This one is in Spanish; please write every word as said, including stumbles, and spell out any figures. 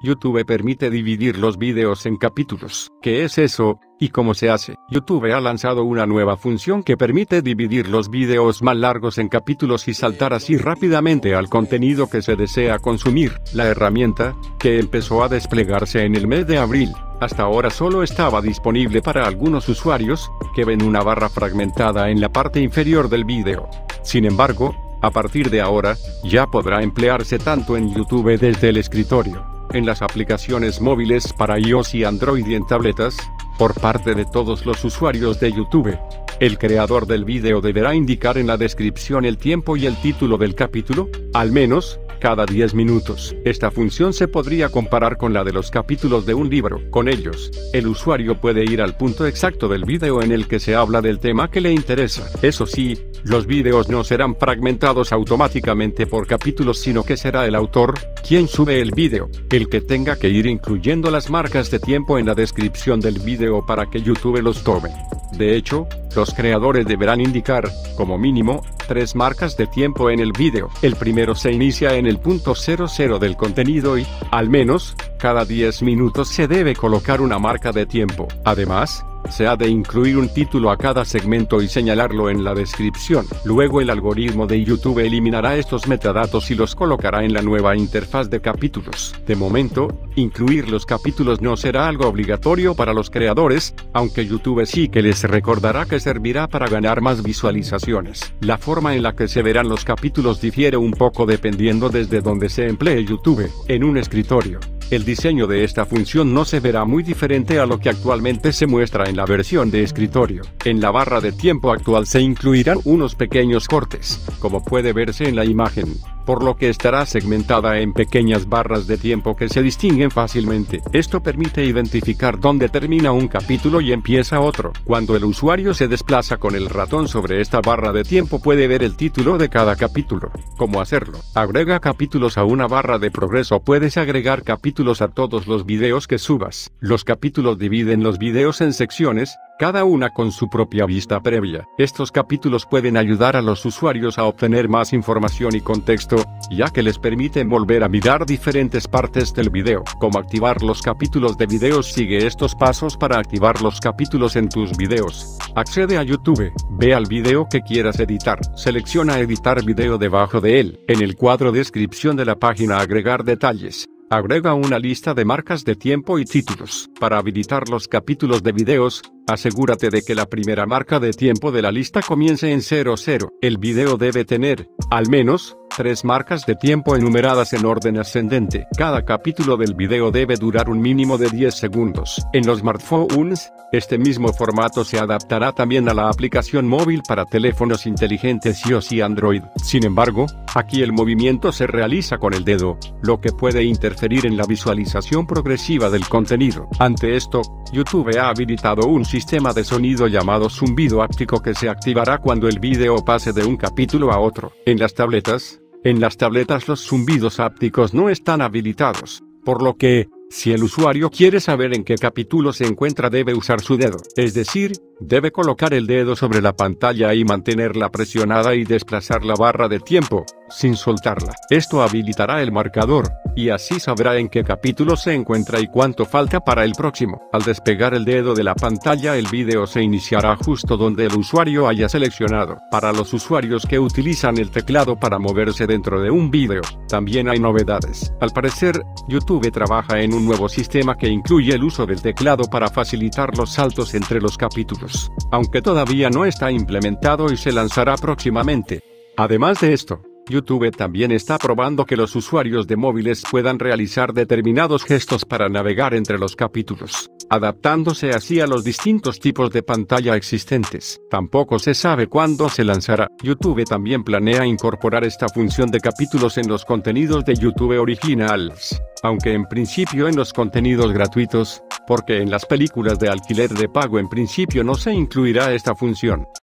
YouTube permite dividir los vídeos en capítulos. ¿Qué es eso? ¿Y cómo se hace? YouTube ha lanzado una nueva función que permite dividir los vídeos más largos en capítulos y saltar así rápidamente al contenido que se desea consumir. La herramienta, que empezó a desplegarse en el mes de abril, hasta ahora solo estaba disponible para algunos usuarios, que ven una barra fragmentada en la parte inferior del vídeo. Sin embargo, a partir de ahora, ya podrá emplearse tanto en YouTube desde el escritorio, en las aplicaciones móviles para iOS y Android y en tabletas, por parte de todos los usuarios de YouTube. El creador del vídeo deberá indicar en la descripción el tiempo y el título del capítulo, al menos, cada diez minutos. Esta función se podría comparar con la de los capítulos de un libro. Con ellos, el usuario puede ir al punto exacto del vídeo en el que se habla del tema que le interesa. Eso sí, los vídeos no serán fragmentados automáticamente por capítulos, sino que será el autor, quien sube el vídeo, el que tenga que ir incluyendo las marcas de tiempo en la descripción del vídeo para que YouTube los tome. De hecho, los creadores deberán indicar, como mínimo, tres marcas de tiempo en el vídeo. El primero se inicia en el punto cero cero del contenido y, al menos, cada diez minutos se debe colocar una marca de tiempo. Además, se ha de incluir un título a cada segmento y señalarlo en la descripción. Luego el algoritmo de YouTube eliminará estos metadatos y los colocará en la nueva interfaz de capítulos. De momento, incluir los capítulos no será algo obligatorio para los creadores, aunque YouTube sí que les recordará que servirá para ganar más visualizaciones. La forma en la que se verán los capítulos difiere un poco dependiendo desde donde se emplee YouTube. En un escritorio, el diseño de esta función no se verá muy diferente a lo que actualmente se muestra en la versión de escritorio. En la barra de tiempo actual se incluirán unos pequeños cortes, como puede verse en la imagen, por lo que estará segmentada en pequeñas barras de tiempo que se distinguen fácilmente. Esto permite identificar dónde termina un capítulo y empieza otro. Cuando el usuario se desplaza con el ratón sobre esta barra de tiempo puede ver el título de cada capítulo. ¿Cómo hacerlo? Agrega capítulos a una barra de progreso. Puedes agregar capítulos a todos los videos que subas. Los capítulos dividen los videos en secciones, cada una con su propia vista previa. Estos capítulos pueden ayudar a los usuarios a obtener más información y contexto, ya que les permiten volver a mirar diferentes partes del video. Como activar los capítulos de videos. Sigue estos pasos para activar los capítulos en tus videos. Accede a YouTube, ve al video que quieras editar, selecciona editar video debajo de él. En el cuadro descripción de la página agregar detalles. Agrega una lista de marcas de tiempo y títulos. Para habilitar los capítulos de videos, asegúrate de que la primera marca de tiempo de la lista comience en cero cero. El video debe tener, al menos, tres marcas de tiempo enumeradas en orden ascendente. Cada capítulo del video debe durar un mínimo de diez segundos. En los smartphones, este mismo formato se adaptará también a la aplicación móvil para teléfonos inteligentes iOS y Android. Sin embargo, aquí el movimiento se realiza con el dedo, lo que puede interferir en la visualización progresiva del contenido. Ante esto, YouTube ha habilitado un sistema de sonido llamado zumbido áptico que se activará cuando el video pase de un capítulo a otro. En las tabletas, En las tabletas los zumbidos ápticos no están habilitados, por lo que, si el usuario quiere saber en qué capítulo se encuentra debe usar su dedo, es decir, debe colocar el dedo sobre la pantalla y mantenerla presionada y desplazar la barra de tiempo, sin soltarla. Esto habilitará el marcador, y así sabrá en qué capítulo se encuentra y cuánto falta para el próximo. Al despegar el dedo de la pantalla el vídeo se iniciará justo donde el usuario haya seleccionado. Para los usuarios que utilizan el teclado para moverse dentro de un vídeo, también hay novedades. Al parecer, YouTube trabaja en un nuevo sistema que incluye el uso del teclado para facilitar los saltos entre los capítulos, aunque todavía no está implementado y se lanzará próximamente. Además de esto, YouTube también está probando que los usuarios de móviles puedan realizar determinados gestos para navegar entre los capítulos, adaptándose así a los distintos tipos de pantalla existentes. Tampoco se sabe cuándo se lanzará. YouTube también planea incorporar esta función de capítulos en los contenidos de YouTube originals, aunque en principio en los contenidos gratuitos, porque en las películas de alquiler de pago en principio no se incluirá esta función.